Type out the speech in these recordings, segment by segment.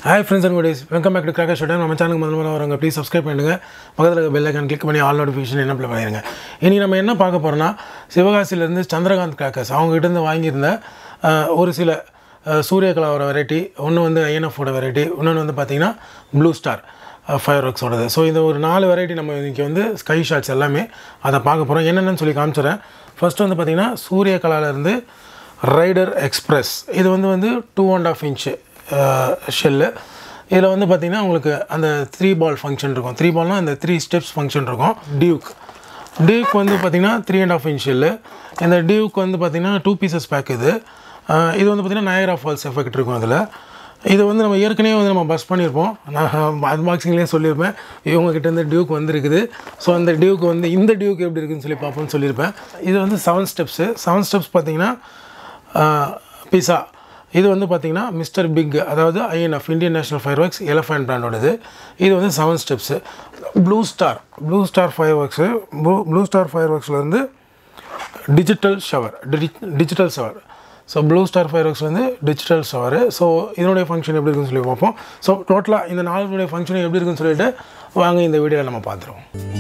Hi friends and goodies, welcome back to Cracker Showtime. நம்ம சேனலுக்கு முதல்ல வரவங்க ப்ளீஸ் சப்ஸ்கிரைப் பண்ணுங்க. பக்கத்துல இருக்க பெல் ஐகான் கிளிக் பண்ணி ஆல் நோட்டிஃபிகேஷன் எனேபிள் பண்ணிடுங்க. இனி நம்ம என்ன பார்க்க போறோம்னா சிவகாசியில இருந்து சந்திரகாந்த் கிராக்கர்ஸ் அவங்க கிட்ட இருந்து வாங்கி இருந்த ஒரு சில சூரியகலாவோட வெரைட்டி, ஒன்னு வந்து INF ஓட வெரைட்டி, இன்னொன்னு வந்து பாத்தீங்கன்னா ப்ளூ ஸ்டார் ஃபயர்வொர்க்ஸ் ஓடது. சோ இந்த ஒரு நாலு வெரைட்டி நம்ம இன்னைக்கு வந்து ஸ்கை ஷாட்ஸ் எல்லாமே அத பார்க்க போறோம். என்னென்னன்னு சொல்லி காமிச்சறேன். ஃபர்ஸ்ட் வந்து பாத்தீங்கன்னா சூரியகலால இருந்து ரைடர் எக்ஸ்பிரஸ். இது வந்து 2.5 இன்ச் ஷெல்லு. இதில் வந்து பார்த்திங்கன்னா உங்களுக்கு அந்த 3 பால் ஃபங்க்ஷன் இருக்கும். 3 பால்னால் அந்த 3 ஸ்டெப்ஸ் ஃபங்க்ஷன் இருக்கும். டியூக் வந்து பார்த்திங்கன்னா 3.5 இன்ச் ஷெல்லு. இந்த டியூக் வந்து பார்த்திங்கன்னா 2 பீசஸ் பேக். இது வந்து பார்த்திங்கன்னா நயகரா ஃபால்ஸ் எஃபெக்ட் இருக்கும் அதில். இது வந்து நம்ம ஏற்கனவே வந்து நம்ம பஸ் பண்ணியிருப்போம். நான் அன்பாக்சிங்லேயே சொல்லியிருப்பேன் இவங்ககிட்ட இருந்து டியூக் வந்துருக்குது. ஸோ அந்த டியூக் வந்து இந்த டியூக் எப்படி இருக்குதுன்னு சொல்லி பார்ப்போம்னு சொல்லியிருப்பேன். இது வந்து 7 ஸ்டெப்ஸு. 7 ஸ்டெப்ஸ் பார்த்திங்கன்னா பிஸா. இது வந்து பார்த்திங்கன்னா மிஸ்டர் பிக், அதாவது INF Indian national fireworks elephant பிராண்டோடது. இது வந்து 7 steps. Blue star fireworks. Blue star ஃபயர்வொர்க்ஸில் வந்து digital shower. So blue star fireworks வந்து டிஜிட்டல் ஷவரு. ஸோ இதனுடைய ஃபங்க்ஷன் எப்படி இருக்குன்னு சொல்லி பார்ப்போம். ஸோ டோட்டலாக இந்த நாலுடைய ஃபங்க்ஷன் எப்படி இருக்குன்னு சொல்லிட்டு வாங்க இந்த வீடியோவில் நம்ம பார்த்துருவோம்.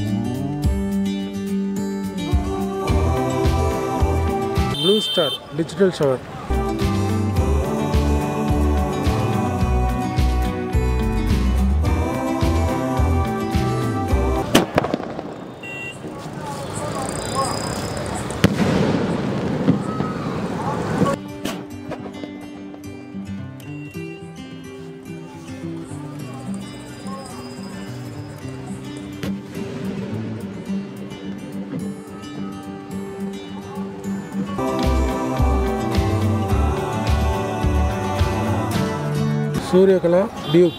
Blue star digital shower. Suryakala duke.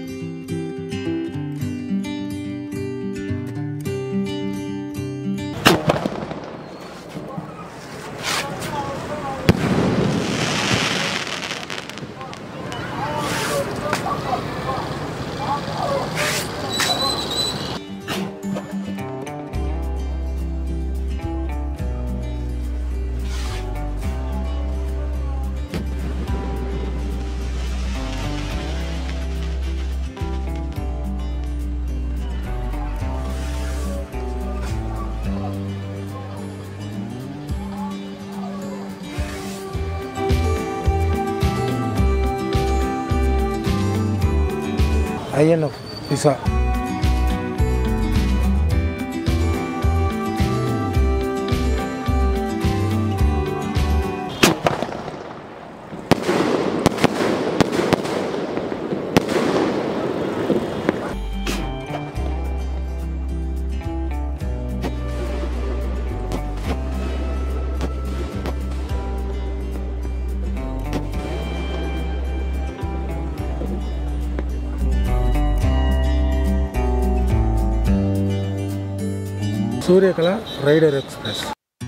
INF pizza. Suryakala rider express.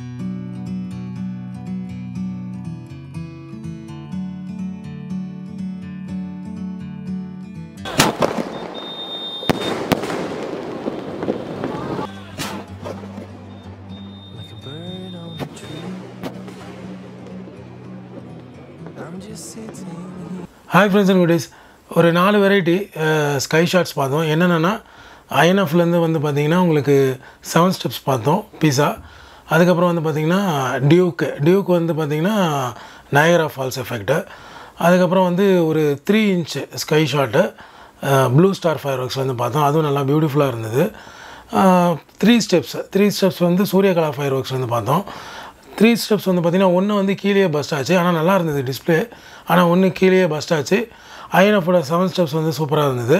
Hi friends and குட்டீஸ், ஒரு 4 வெரைட்டி ஸ்கை ஷாட்ஸ் பார்த்தோம். என்னென்னா INFலேருந்து வந்து பார்த்திங்கன்னா உங்களுக்கு 7 ஸ்டெப்ஸ் பார்த்தோம் பிஸா. அதுக்கப்புறம் வந்து பார்த்திங்கன்னா டியூக் வந்து பார்த்திங்கன்னா நயகரா ஃபால்ஸ் எஃபெக்ட்டு. அதுக்கப்புறம் வந்து ஒரு 3 inch sky shot blue star fireworks வந்து பார்த்தோம். அதுவும் நல்லா பியூட்டிஃபுல்லாக இருந்தது. 3 ஸ்டெப்ஸ் வந்து சூரியகலா ஃபயர்வொர்க்ஸ் வந்து பார்த்தோம். 3 ஸ்டெப்ஸ் வந்து பார்த்திங்கன்னா ஒன்று வந்து கீழே பஸ்ட் ஆச்சு, ஆனால் நல்லா இருந்தது டிஸ்பிளே. ஆனால் ஒன்று கீழே பஸ்ட் ஆச்சு. INFோட 7 ஸ்டெப்ஸ் வந்து சூப்பராக இருந்தது.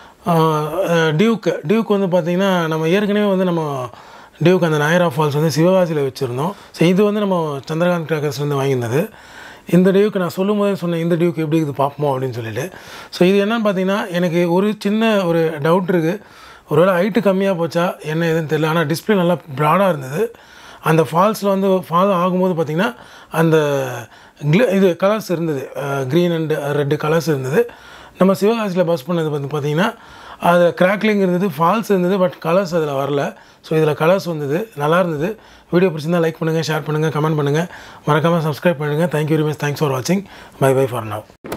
டியூக் வந்து பார்த்திங்கன்னா நம்ம ஏற்கனவே வந்து நம்ம டியூக் அந்த நயகரா ஃபால்ஸ் வந்து சிவகாசியில் வச்சுருந்தோம். ஸோ இது வந்து நம்ம சந்திரகாந்த் கிராக்கர்ஸ்லேருந்து வாங்கியிருந்தது. இந்த டியூக் நான் சொல்லும் போதே சொன்னேன் இந்த டியூக் எப்படி இது பார்ப்போம் அப்படின்னு சொல்லிட்டு. ஸோ இது என்னென்னு பார்த்திங்கன்னா எனக்கு ஒரு சின்ன ஒரு டவுட் இருக்குது. ஒருவேளை ஹைட்டு கம்மியாக போச்சா என்ன எதுன்னு தெரியல. ஆனால் டிஸ்பிளே நல்லா ப்ராடாக இருந்தது. அந்த ஃபால்ஸில் வந்து ஃபால் ஆகும்போது பார்த்திங்கன்னா அந்த இது கலர்ஸ் இருந்தது, க்ரீன் அண்ட் ரெட்டு கலர்ஸ் இருந்தது. நம்ம சிவகாசியில் பஸ் பண்ணது வந்து பார்த்திங்கன்னா அது கிராக்லிங் இருந்தது, ஃபால்ஸ் இருந்தது, பட் கலர்ஸ் அதில் வரல. ஸோ இதில் கலர்ஸ் வந்தது, நல்லா இருந்தது. வீடியோ பிடிச்சிருந்தால் லைக் பண்ணுங்கள், ஷேர் பண்ணுங்கள், கமெண்ட் பண்ணுங்கள், மறக்காமல் சப்ஸ்கிரைப் பண்ணுங்கள். Thank you very much. Thanks for வாட்சிங். Bye bye for now.